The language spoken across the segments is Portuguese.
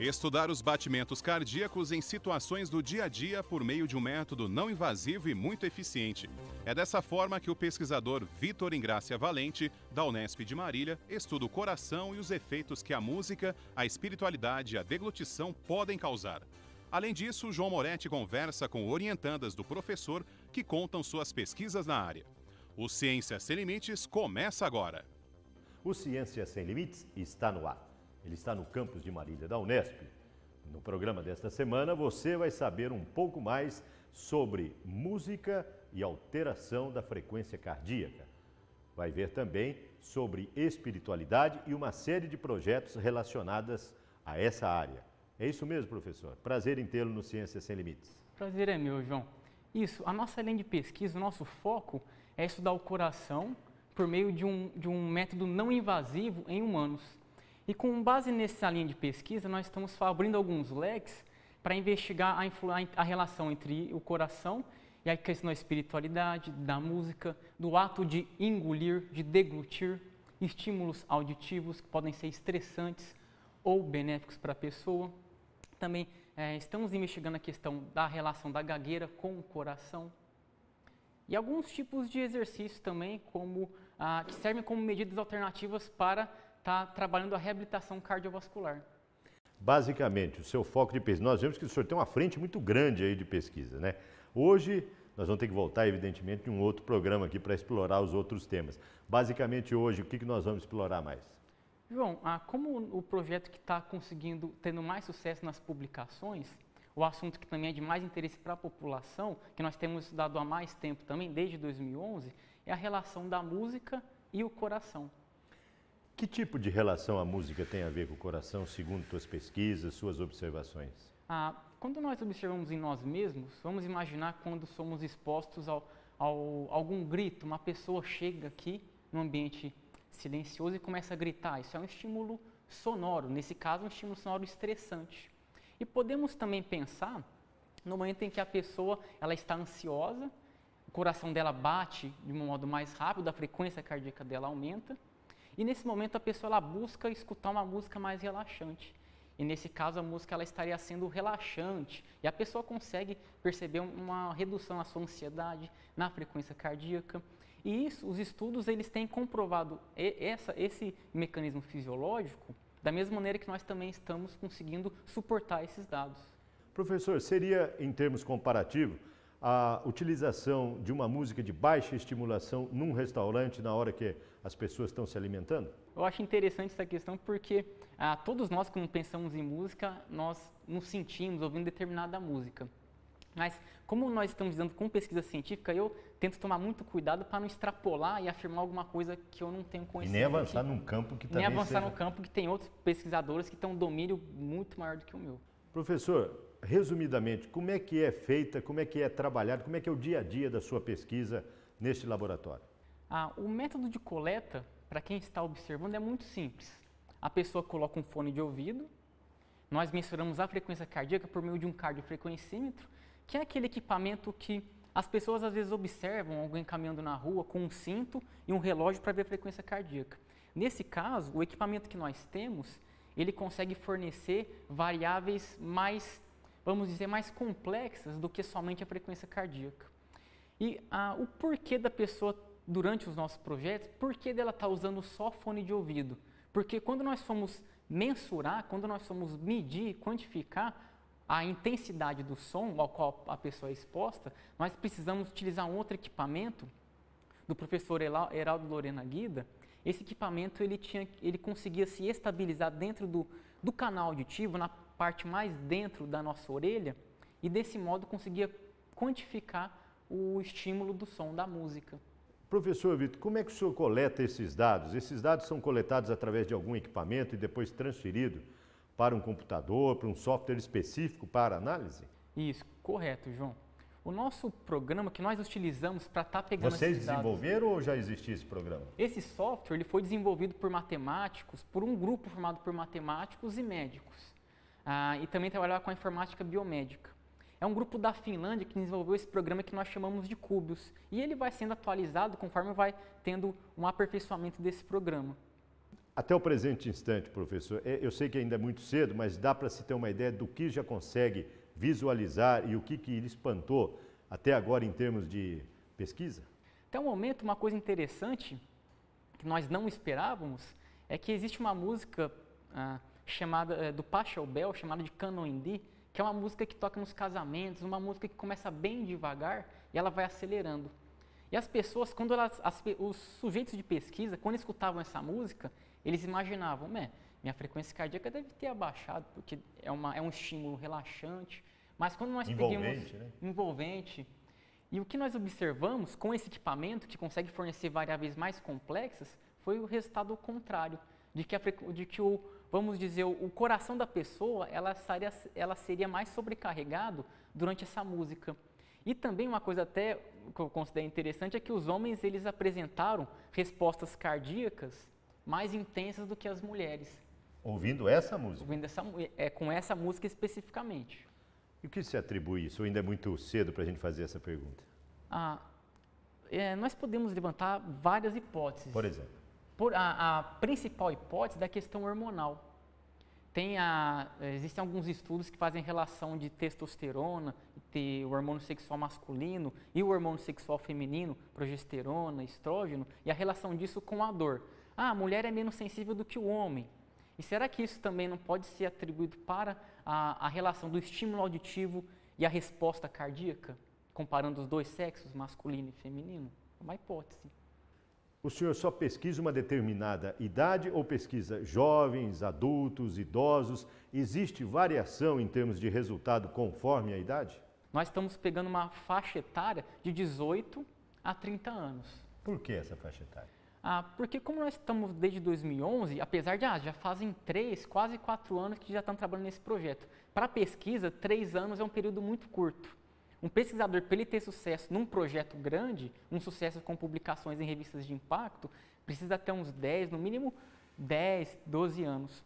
Estudar os batimentos cardíacos em situações do dia a dia por meio de um método não invasivo e muito eficiente. É dessa forma que o pesquisador Vitor Ingrácia Valente, da Unesp de Marília, estuda o coração e os efeitos que a música, a espiritualidade e a deglutição podem causar. Além disso, João Moretti conversa com orientandas do professor que contam suas pesquisas na área. O Ciência Sem Limites começa agora. O Ciência Sem Limites está no ar. Ele está no campus de Marília da Unesp. No programa desta semana você vai saber um pouco mais sobre música e alteração da frequência cardíaca. Vai ver também sobre espiritualidade e uma série de projetos relacionados a essa área. É isso mesmo, professor? Prazer em tê-lo no Ciência Sem Limites. Prazer é meu, João. Isso, a nossa linha de pesquisa, o nosso foco é estudar o coração por meio de um método não invasivo em humanos. E com base nessa linha de pesquisa, nós estamos abrindo alguns leques para investigar a relação entre o coração e a questão da espiritualidade, da música, do ato de engolir, de deglutir, estímulos auditivos que podem ser estressantes ou benéficos para a pessoa. Também estamos investigando a questão da relação da gagueira com o coração. E alguns tipos de exercícios também que servem como medidas alternativas para estar trabalhando a reabilitação cardiovascular. Basicamente, o seu foco de pesquisa, nós vemos que o senhor tem uma frente muito grande aí de pesquisa, né? Hoje, nós vamos ter que voltar, evidentemente, em um outro programa aqui para explorar os outros temas. Basicamente, hoje, o que nós vamos explorar mais? João, como o projeto que está tendo mais sucesso nas publicações, o assunto que também é de mais interesse para a população, que nós temos estudado há mais tempo também, desde 2011, é a relação da música e o coração. Que tipo de relação a música tem a ver com o coração, segundo suas pesquisas, suas observações? Quando nós observamos em nós mesmos, vamos imaginar quando somos expostos a algum grito, uma pessoa chega aqui num ambiente silencioso e começa a gritar. Isso é um estímulo sonoro, nesse caso um estímulo sonoro estressante. E podemos também pensar no momento em que a pessoa ela está ansiosa, o coração dela bate de um modo mais rápido, a frequência cardíaca dela aumenta, e nesse momento a pessoa ela busca escutar uma música mais relaxante. E nesse caso a música ela estaria sendo relaxante e a pessoa consegue perceber uma redução na sua ansiedade, na frequência cardíaca. E isso, os estudos eles têm comprovado esse mecanismo fisiológico da mesma maneira que nós também estamos conseguindo suportar esses dados. Professor, seria em termos comparativos a utilização de uma música de baixa estimulação num restaurante na hora que as pessoas estão se alimentando? Eu acho interessante essa questão porque todos nós, quando pensamos em música, nós nos sentimos ouvindo determinada música. Mas como nós estamos lidando com pesquisa científica, eu tento tomar muito cuidado para não extrapolar e afirmar alguma coisa que eu não tenho conhecimento. E nem avançar num campo que também nem avançar no campo que tem outros pesquisadores que têm um domínio muito maior do que o meu. Professor, resumidamente, como é que é feita, como é que é trabalhado, como é que é o dia a dia da sua pesquisa neste laboratório? O método de coleta, para quem está observando, é muito simples. A pessoa coloca um fone de ouvido, nós mensuramos a frequência cardíaca por meio de um cardiofrequencímetro, que é aquele equipamento que as pessoas às vezes observam alguém caminhando na rua com um cinto e um relógio para ver a frequência cardíaca. Nesse caso, o equipamento que nós temos, ele consegue fornecer variáveis mais, vamos dizer, mais complexas do que somente a frequência cardíaca. E o porquê da pessoa, durante os nossos projetos, por que dela estar usando só fone de ouvido? Porque quando nós formos mensurar, quando nós formos medir, quantificar a intensidade do som ao qual a pessoa é exposta, nós precisamos utilizar um outro equipamento do professor Heraldo Lorena Guida. Esse equipamento ele conseguia se estabilizar dentro do canal auditivo, na parte mais dentro da nossa orelha, e desse modo conseguia quantificar o estímulo do som da música. Professor Vitor, como é que o senhor coleta esses dados? Esses dados são coletados através de algum equipamento e depois transferidos para um computador, para um software específico para análise? Isso, correto, João. O nosso programa que nós utilizamos para estar pegando Vocês esses dados... desenvolveram ou já existia esse programa? Esse software ele foi desenvolvido por matemáticos, por um grupo formado por matemáticos e médicos. E também trabalhava com a informática biomédica. É um grupo da Finlândia que desenvolveu esse programa que nós chamamos de Cúbios. E ele vai sendo atualizado conforme vai tendo um aperfeiçoamento desse programa. Até o presente instante, professor, eu sei que ainda é muito cedo, mas dá para se ter uma ideia do que já consegue visualizar e o que lhe espantou até agora em termos de pesquisa? Até o momento, uma coisa interessante que nós não esperávamos é que existe uma música chamada do Pachelbel, chamada de Canon Indie, que é uma música que toca nos casamentos, uma música que começa bem devagar e ela vai acelerando. E as pessoas, quando os sujeitos de pesquisa, quando escutavam essa música, eles imaginavam, minha frequência cardíaca deve ter abaixado, porque é um estímulo relaxante. Mas quando nós envolvente, né? Envolvente. E o que nós observamos com esse equipamento, que consegue fornecer variáveis mais complexas, foi o resultado contrário, de que vamos dizer, o coração da pessoa, ela seria mais sobrecarregado durante essa música. E também uma coisa até que eu considero interessante é que os homens, eles apresentaram respostas cardíacas mais intensas do que as mulheres. Ouvindo essa música? Com essa música especificamente. E o que se atribui isso? Ou ainda é muito cedo para a gente fazer essa pergunta? Nós podemos levantar várias hipóteses. Por exemplo? A principal hipótese é da questão hormonal. Existem alguns estudos que fazem relação de testosterona, o hormônio sexual masculino e o hormônio sexual feminino, progesterona, estrógeno, e a relação disso com a dor. A mulher é menos sensível do que o homem. E será que isso também não pode ser atribuído para a relação do estímulo auditivo e a resposta cardíaca, comparando os dois sexos, masculino e feminino? É uma hipótese. O senhor só pesquisa uma determinada idade ou pesquisa jovens, adultos, idosos? Existe variação em termos de resultado conforme a idade? Nós estamos pegando uma faixa etária de 18 a 30 anos. Por que essa faixa etária? Porque como nós estamos desde 2011, apesar de já fazem 3, quase 4 anos que já estamos trabalhando nesse projeto. Para a pesquisa, 3 anos é um período muito curto. Um pesquisador, para ele ter sucesso num projeto grande, um sucesso com publicações em revistas de impacto, precisa ter uns 10, no mínimo 10, 12 anos.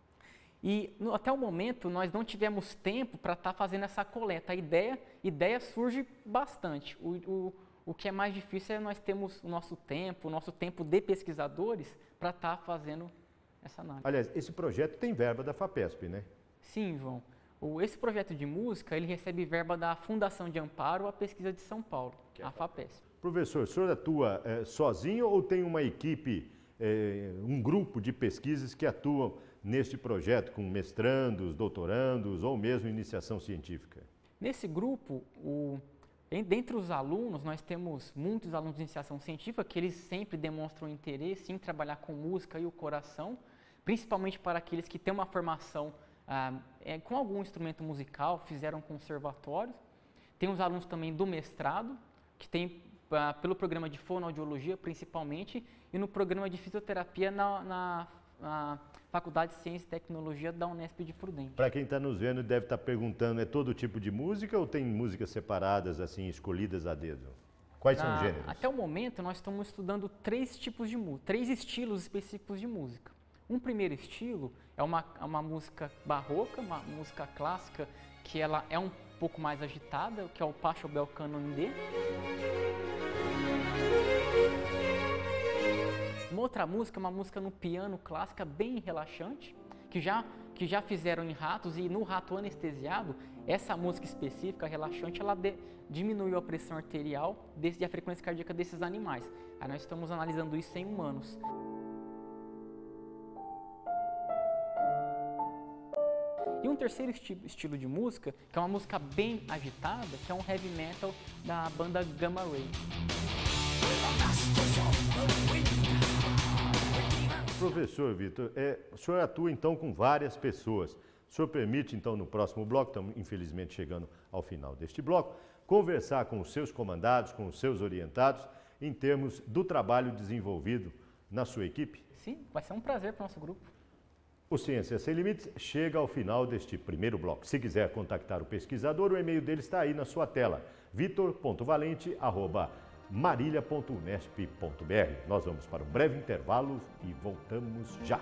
E até o momento nós não tivemos tempo para estar fazendo essa coleta. A ideia surge bastante. O que é mais difícil é nós termos o nosso tempo de pesquisadores para estar fazendo essa análise. Aliás, esse projeto tem verba da FAPESP, né? Sim, João. Esse projeto de música, ele recebe verba da Fundação de Amparo à Pesquisa de São Paulo, a FAPESP. Professor, o senhor atua sozinho ou tem uma equipe, um grupo de pesquisas que atuam neste projeto, com mestrandos, doutorandos ou mesmo iniciação científica? Nesse grupo, dentre os alunos, nós temos muitos alunos de iniciação científica que eles sempre demonstram interesse em trabalhar com música e o coração, principalmente para aqueles que têm uma formação com algum instrumento musical, fizeram conservatórios. Tem os alunos também do mestrado, que tem pelo programa de fonoaudiologia principalmente, e no programa de fisioterapia na Faculdade de Ciência e Tecnologia da Unesp de Prudente. Para quem está nos vendo deve estar perguntando, é todo tipo de música ou tem músicas separadas, assim, escolhidas a dedo? Quais são os gêneros? Até o momento nós estamos estudando 3 tipos de música, 3 estilos específicos de música. Um primeiro estilo é uma música barroca, uma música clássica, que ela é um pouco mais agitada, que é o Pachelbel Canon Indie. Uma outra música, uma música no piano clássica, bem relaxante, que já fizeram em ratos, e no rato anestesiado, essa música específica, relaxante, ela diminuiu a pressão arterial e a frequência cardíaca desses animais. Aí nós estamos analisando isso em humanos. E um terceiro estilo de música, que é uma música bem agitada, que é um heavy metal da banda Gamma Ray. Professor Vitor, o senhor atua então com várias pessoas. O senhor permite então no próximo bloco, estamos infelizmente chegando ao final deste bloco, conversar com os seus comandados, com os seus orientados, em termos do trabalho desenvolvido na sua equipe? Sim, vai ser um prazer para o nosso grupo. O Ciência Sem Limites chega ao final deste primeiro bloco. Se quiser contactar o pesquisador, o e-mail dele está aí na sua tela, vitor.valente@marília.unesp.br. Nós vamos para um breve intervalo e voltamos já.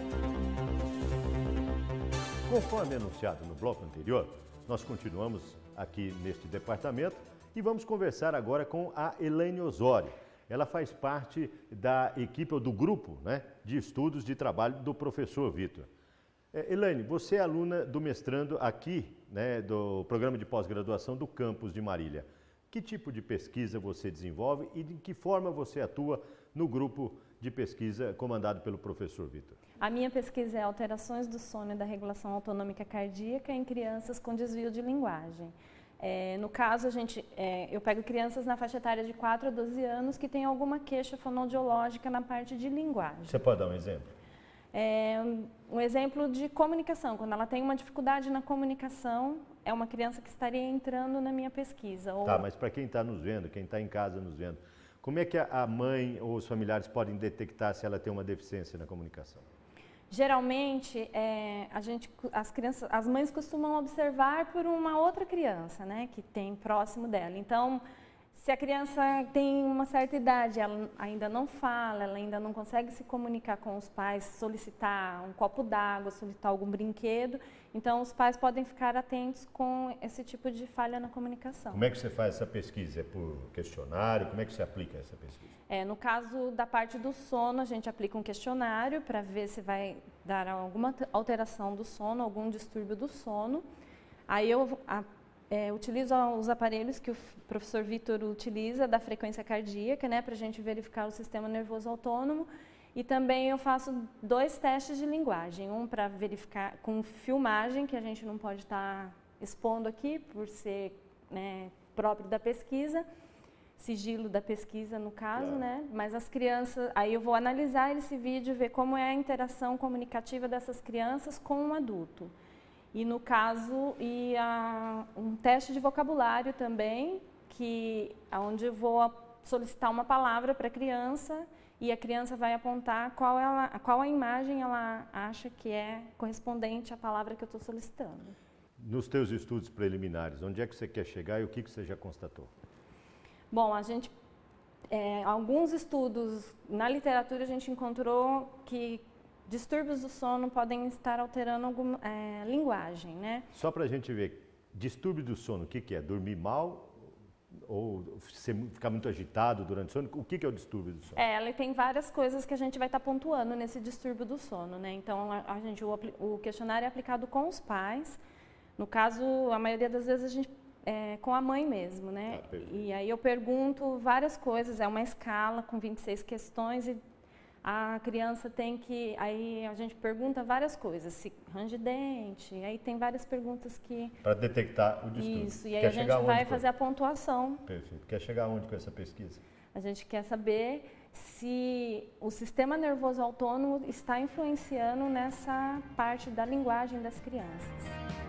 Conforme anunciado no bloco anterior, nós continuamos aqui neste departamento e vamos conversar agora com a Elaine Osório. Ela faz parte da equipe ou do grupo, né, de estudos de trabalho do professor Vitor. Elaine, você é aluna do mestrando aqui, né, do programa de pós-graduação do campus de Marília. Que tipo de pesquisa você desenvolve e de que forma você atua no grupo de pesquisa comandado pelo professor Vitor? A minha pesquisa é alterações do sono e da regulação autonômica cardíaca em crianças com desvio de linguagem. No caso, eu pego crianças na faixa etária de 4 a 12 anos que têm alguma queixa fonoaudiológica na parte de linguagem. Você pode dar um exemplo? Um exemplo de comunicação. Quando ela tem uma dificuldade na comunicação, é uma criança que estaria entrando na minha pesquisa. Tá, mas para quem está nos vendo, quem está em casa nos vendo, como é que a mãe ou os familiares podem detectar se ela tem uma deficiência na comunicação? Geralmente, as mães costumam observar por uma outra criança, né, que tem próximo dela. Então, se a criança tem uma certa idade, ela ainda não fala, ela ainda não consegue se comunicar com os pais, solicitar um copo d'água, solicitar algum brinquedo, então os pais podem ficar atentos com esse tipo de falha na comunicação. Como é que você faz essa pesquisa? É por questionário? Como é que você aplica essa pesquisa? No caso da parte do sono, a gente aplica um questionário para ver se vai dar alguma alteração do sono, algum distúrbio do sono. Aí eu utilizo os aparelhos que o professor Vitor utiliza da frequência cardíaca, né, para a gente verificar o sistema nervoso autônomo. E também eu faço 2 testes de linguagem, um para verificar com filmagem, que a gente não pode estar expondo aqui por ser, né, próprio da pesquisa, sigilo da pesquisa no caso, né, mas as crianças, aí eu vou analisar esse vídeo, ver como é a interação comunicativa dessas crianças com um adulto. E no caso, um teste de vocabulário também, onde eu vou solicitar uma palavra para a criança e a criança vai apontar qual a imagem ela acha que é correspondente à palavra que eu estou solicitando. Nos teus estudos preliminares, onde é que você quer chegar e o que você já constatou? Bom, alguns estudos na literatura a gente encontrou que distúrbios do sono podem estar alterando alguma linguagem, né? Só para a gente ver, distúrbio do sono, o que é? Dormir mal ou ficar muito agitado durante o sono? O que é o distúrbio do sono? Ela tem várias coisas que a gente vai estar pontuando nesse distúrbio do sono, né? Então, o questionário é aplicado com os pais. No caso, a maioria das vezes a gente com a mãe mesmo, né? E aí eu pergunto várias coisas, é uma escala com 26 questões e a criança tem que, aí a gente pergunta várias coisas, se range dente, aí tem várias perguntas que... Para detectar o distúrbio. Isso, e aí a gente vai fazer a pontuação. Perfeito. Quer chegar aonde com essa pesquisa? A gente quer saber se o sistema nervoso autônomo está influenciando nessa parte da linguagem das crianças.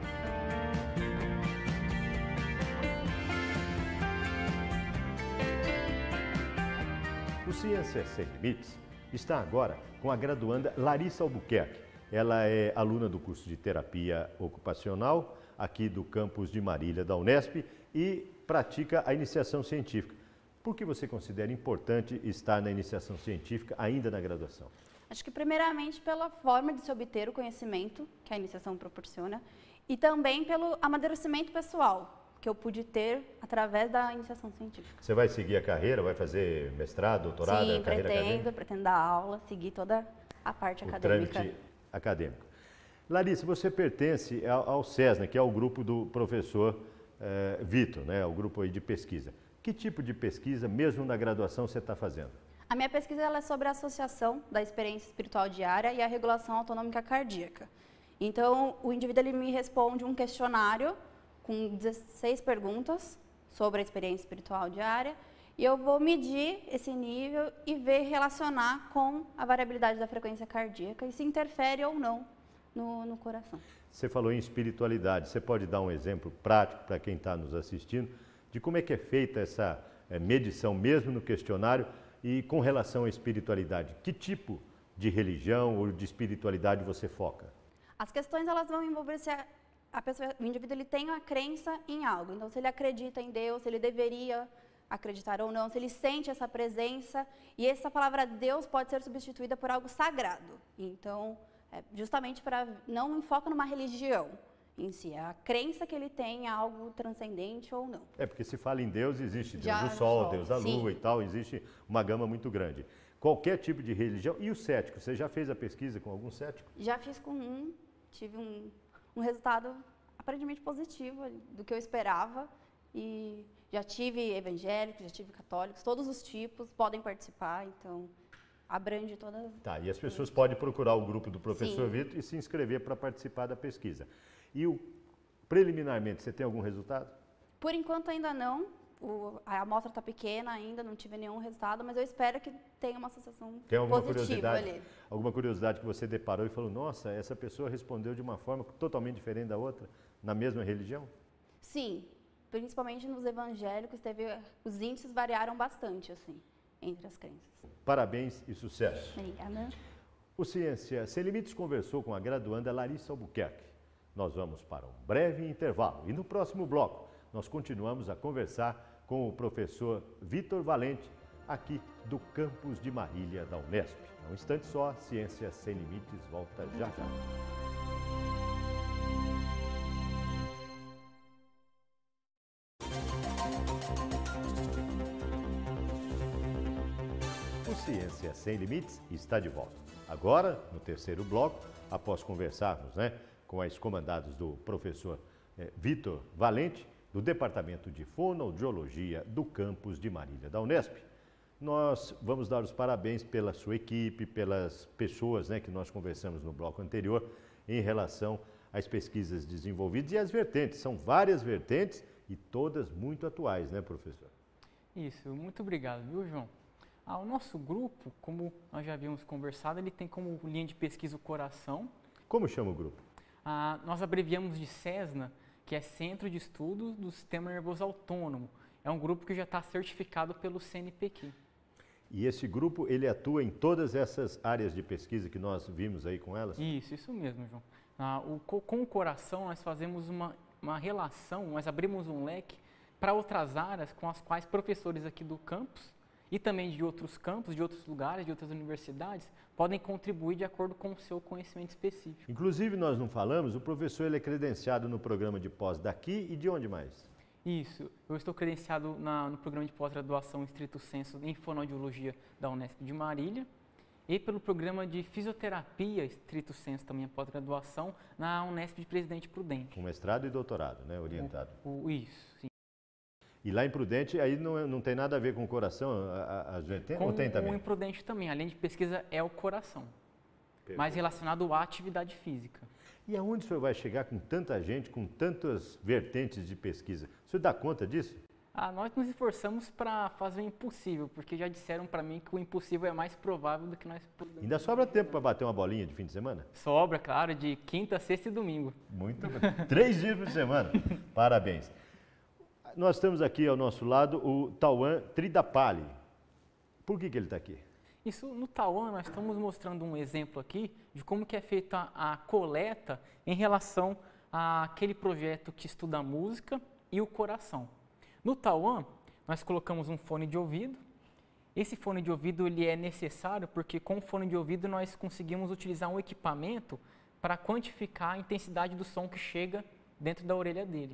O Ciência Sem Limites está agora com a graduanda Larissa Albuquerque. Ela é aluna do curso de terapia ocupacional aqui do campus de Marília da Unesp e pratica a iniciação científica. Por que você considera importante estar na iniciação científica ainda na graduação? Acho que primeiramente pela forma de se obter o conhecimento que a iniciação proporciona e também pelo amadurecimento pessoal que eu pude ter através da iniciação científica. Você vai seguir a carreira, vai fazer mestrado, doutorado, Sim, carreira acadêmica? pretendo dar aula, seguir toda a parte acadêmica. Trâmite acadêmico. Larissa, você pertence ao CESNA, que é o grupo do professor Vitor, né? O grupo aí de pesquisa. Que tipo de pesquisa, mesmo na graduação, você está fazendo? A minha pesquisa ela é sobre a associação da experiência espiritual diária e a regulação autonômica cardíaca. Então, o indivíduo ele me responde um questionário com 16 perguntas sobre a experiência espiritual diária e eu vou medir esse nível e relacionar com a variabilidade da frequência cardíaca e se interfere ou não no coração. Você falou em espiritualidade, você pode dar um exemplo prático para quem está nos assistindo de como é que é feita essa medição mesmo no questionário e com relação à espiritualidade? Que tipo de religião ou de espiritualidade você foca? As questões elas vão envolver se o indivíduo ele tem uma crença em algo. Então, se ele acredita em Deus, se ele deveria acreditar ou não, se ele sente essa presença. E essa palavra Deus pode ser substituída por algo sagrado. Então, justamente para não enfoca numa religião, em si, a crença que ele tem em algo transcendente ou não. É porque se fala em Deus, existe Deus Já do Sol, Sol, Deus da sim. Lua e tal, existe uma gama muito grande. Qualquer tipo de religião. E o cético? Você já fez a pesquisa com algum cético? Já fiz com tive um resultado aparentemente positivo do que eu esperava e já tive evangélicos, já tive católicos, todos os tipos podem participar, então abrange toda... Tá, e as pessoas podem procurar o grupo do professor Sim. Vitor e se inscrever para participar da pesquisa. E preliminarmente, você tem algum resultado? Por enquanto ainda não, a amostra está pequena ainda, não tive nenhum resultado, mas eu espero que tenha uma associação Tem alguma positiva curiosidade? ali. Alguma curiosidade que você deparou e falou, nossa, essa pessoa respondeu de uma forma totalmente diferente da outra, na mesma religião? Sim, principalmente nos evangélicos, os índices variaram bastante, assim, entre as crenças. Parabéns e sucesso. Obrigada. O Ciência Sem Limites conversou com a graduanda Larissa Albuquerque. Nós vamos para um breve intervalo e no próximo bloco nós continuamos a conversar com o professor Vitor Valente, aqui do campus de Marília da Unesp. Um instante só, Ciência Sem Limites volta já já. O Ciência Sem Limites está de volta. Agora, no terceiro bloco, após conversarmos com as comandadas do professor Vitor Valente, do Departamento de Fonoaudiologia do campus de Marília da Unesp, nós vamos dar os parabéns pela sua equipe, pelas pessoas que nós conversamos no bloco anterior em relação às pesquisas desenvolvidas e às vertentes. São várias vertentes e todas muito atuais, né, professor? Isso, muito obrigado, viu, João? O nosso grupo, como nós já havíamos conversado, ele tem como linha de pesquisa o coração. Como chama o grupo? Nós abreviamos de CESNA, que é Centro de Estudos do Sistema Nervoso Autônomo. É um grupo que já está certificado pelo CNPq. E esse grupo, ele atua em todas essas áreas de pesquisa que nós vimos aí com elas? Isso mesmo, João. Com o coração, nós fazemos uma relação, nós abrimos um leque para outras áreas com as quais professores aqui do campus e também de outros campos, de outros lugares, de outras universidades, podem contribuir de acordo com o seu conhecimento específico. Inclusive, nós não falamos, o professor ele é credenciado no programa de pós daqui e de onde mais? Isso, eu estou credenciado no programa de pós-graduação Stricto Sensu em Fonoaudiologia da Unesp de Marília e pelo programa de Fisioterapia Stricto Sensu, também a pós-graduação, na Unesp de Presidente Prudente. Com mestrado e doutorado, né, orientado. Isso, sim. E lá em Prudente, aí não tem nada a ver com o coração, as vertentes, ou tem também? Com o Imprudente também, a linha de pesquisa é o coração, mais relacionado à atividade física. E aonde o senhor vai chegar com tanta gente, com tantas vertentes de pesquisa? O senhor dá conta disso? Nós nos esforçamos para fazer o impossível, porque já disseram para mim que o impossível é mais provável do que nós podemos. Ainda sobra tempo para bater uma bolinha de fim de semana? Sobra, claro, de quinta, sexta e domingo. Muito bem. 3 dias por semana. Parabéns. Nós temos aqui ao nosso lado o Tauan Tridapali. Por que ele está aqui? Isso, no Tauan, nós estamos mostrando um exemplo aqui de como que é feita a coleta em relação àquele projeto que estuda a música e o coração. No Tauan, nós colocamos um fone de ouvido. Esse fone de ouvido ele é necessário porque com o fone de ouvido nós conseguimos utilizar um equipamento para quantificar a intensidade do som que chega dentro da orelha dele.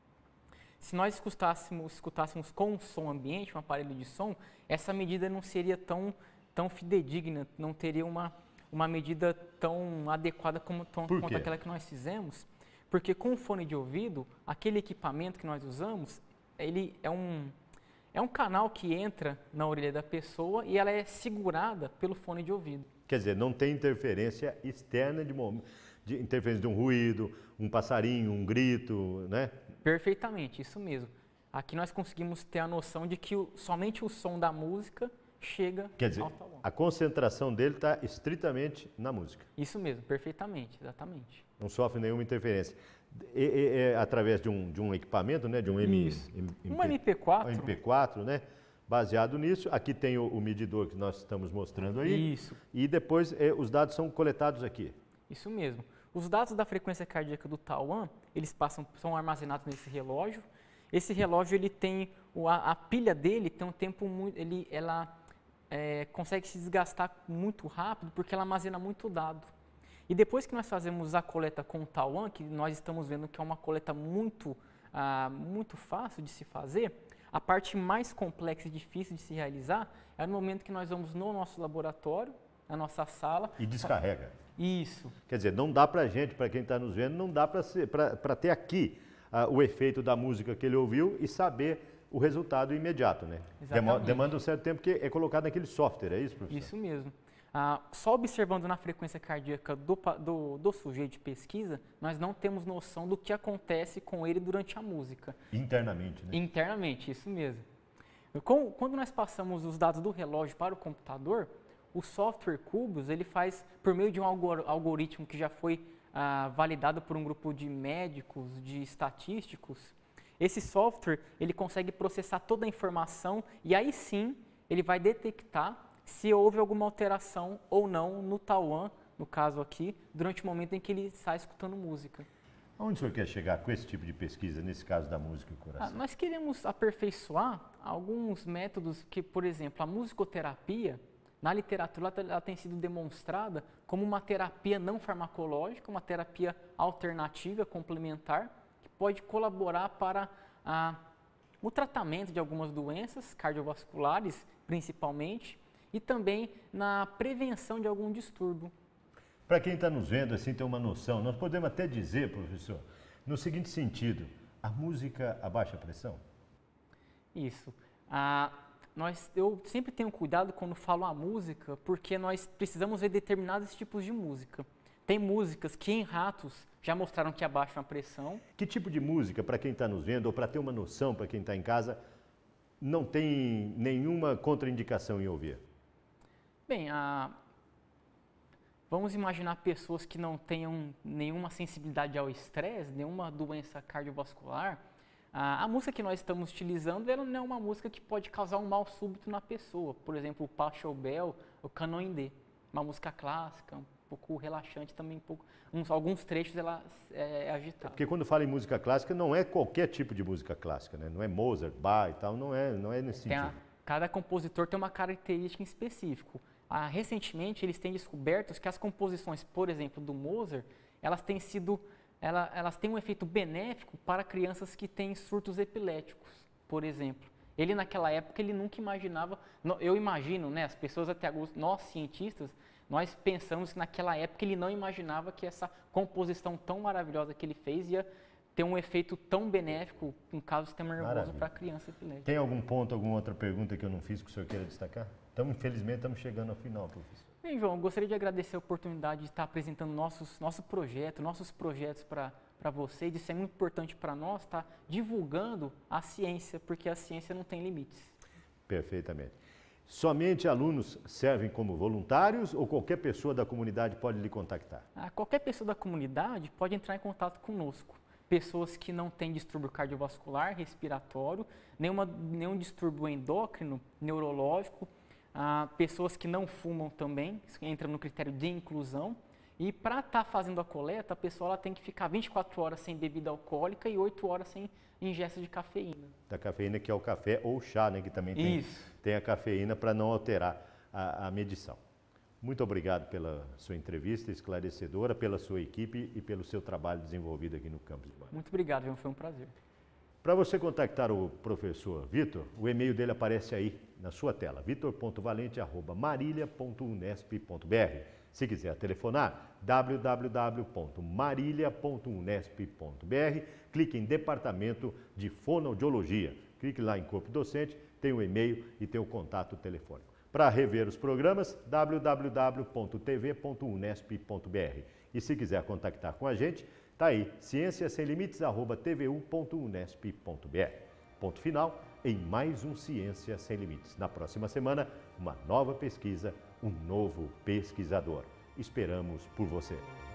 Se nós escutássemos com um som ambiente, um aparelho de som, essa medida não seria tão fidedigna, não teria uma medida tão adequada quanto aquela que nós fizemos, porque com o fone de ouvido, aquele equipamento que nós usamos, ele é um canal que entra na orelha da pessoa e ela é segurada pelo fone de ouvido. Quer dizer, não tem interferência externa de interferência de um ruído, um passarinho, um grito, né? Perfeitamente, isso mesmo. Aqui nós conseguimos ter a noção de que somente o som da música chega Quer dizer, ao Tauan. a concentração dele está estritamente na música. Isso mesmo, perfeitamente, exatamente. Não sofre nenhuma interferência. É através de um equipamento, né? De um Um MP4. MP4, né? Baseado nisso, aqui tem o medidor que nós estamos mostrando aí. Isso. E depois os dados são coletados aqui. Isso mesmo. Os dados da frequência cardíaca do Tauan, eles são armazenados nesse relógio. Esse relógio, ele tem, a pilha dele tem um tempo muito, ela consegue se desgastar muito rápido porque ela armazena muito dado. E depois que nós fazemos a coleta com o Tauan, que nós estamos vendo que é uma coleta muito fácil de se fazer, a parte mais complexa e difícil de se realizar é no momento que nós vamos no nosso laboratório, na nossa sala. E descarrega. Isso. Quer dizer, não dá pra gente, para quem está nos vendo, não dá para ter aqui o efeito da música que ele ouviu e saber o resultado imediato, né? Exatamente. Demanda um certo tempo, porque é colocado naquele software, é isso, professor? Isso mesmo. Só observando na frequência cardíaca do sujeito de pesquisa, nós não temos noção do que acontece com ele durante a música. Internamente, né? Internamente, isso mesmo. Quando nós passamos os dados do relógio para o computador, o software Cubus, ele faz, por meio de um algoritmo que já foi validado por um grupo de médicos, de estatísticos, esse software ele consegue processar toda a informação e aí sim ele vai detectar se houve alguma alteração ou não no Tauan, no caso aqui, durante o momento em que ele está escutando música. Aonde o senhor quer chegar com esse tipo de pesquisa, nesse caso da música e o coração? Nós queremos aperfeiçoar alguns métodos que, por exemplo, a musicoterapia, na literatura, ela tem sido demonstrada como uma terapia não farmacológica, uma terapia alternativa, complementar, que pode colaborar para o tratamento de algumas doenças cardiovasculares, principalmente, e também na prevenção de algum distúrbio. Para quem está nos vendo, assim, ter uma noção, nós podemos até dizer, professor, no seguinte sentido, a música abaixa a pressão? Isso. Eu sempre tenho cuidado quando falo a música, porque nós precisamos ver determinados tipos de música. Tem músicas que em ratos já mostraram que abaixam a pressão. Que tipo de música, para quem está nos vendo, ou para ter uma noção, para quem está em casa, não tem nenhuma contraindicação em ouvir? Bem, vamos imaginar pessoas que não tenham nenhuma sensibilidade ao estresse, nenhuma doença cardiovascular. A música que nós estamos utilizando, ela não é uma música que pode causar um mal súbito na pessoa. Por exemplo, o Pachelbel, o Canon in D, uma música clássica, um pouco relaxante também, alguns trechos ela é agitada. Porque quando fala em música clássica, não é qualquer tipo de música clássica, né? Não é Mozart, Bach e tal, não é nesse sentido. Cada compositor tem uma característica em específico. Recentemente, eles têm descoberto que as composições, por exemplo, do Mozart, elas têm um efeito benéfico para crianças que têm surtos epiléticos, por exemplo. Ele, naquela época, ele nunca imaginava, eu imagino, né, as pessoas até agora, nós cientistas, nós pensamos que naquela época ele não imaginava que essa composição tão maravilhosa que ele fez ia ter um efeito tão benéfico, no caso do sistema nervoso, para a criança epilética. Tem algum ponto, alguma outra pergunta que eu não fiz que o senhor queira destacar? Infelizmente, estamos chegando ao final, professor. Bem, João, eu gostaria de agradecer a oportunidade de estar apresentando nossos projetos para vocês. Isso é muito importante para nós, estar divulgando a ciência, porque a ciência não tem limites. Perfeitamente. Somente alunos servem como voluntários ou qualquer pessoa da comunidade pode lhe contactar? Qualquer pessoa da comunidade pode entrar em contato conosco. Pessoas que não têm distúrbio cardiovascular, respiratório, nenhum distúrbio endócrino, neurológico, pessoas que não fumam também, isso entra no critério de inclusão. E para estar fazendo a coleta, a pessoa ela tem que ficar 24 horas sem bebida alcoólica e 8 horas sem ingesta de cafeína. Da cafeína, que é o café ou o chá, né, que também tem a cafeína para não alterar a medição. Muito obrigado pela sua entrevista esclarecedora, pela sua equipe e pelo seu trabalho desenvolvido aqui no campus de Marília. Muito obrigado, João, foi um prazer. Para você contactar o professor Vitor, o e-mail dele aparece aí na sua tela, vitor.valente@marilia.unesp.br. Se quiser telefonar, www.marilia.unesp.br, clique em Departamento de Fonoaudiologia. Clique lá em Corpo Docente, tem o e-mail e tem o contato telefônico. Para rever os programas, www.tv.unesp.br. E se quiser contactar com a gente, está aí, cienciasemlimites@tvu.unesp.br. Ponto final em mais um Ciência Sem Limites. Na próxima semana, uma nova pesquisa, um novo pesquisador. Esperamos por você.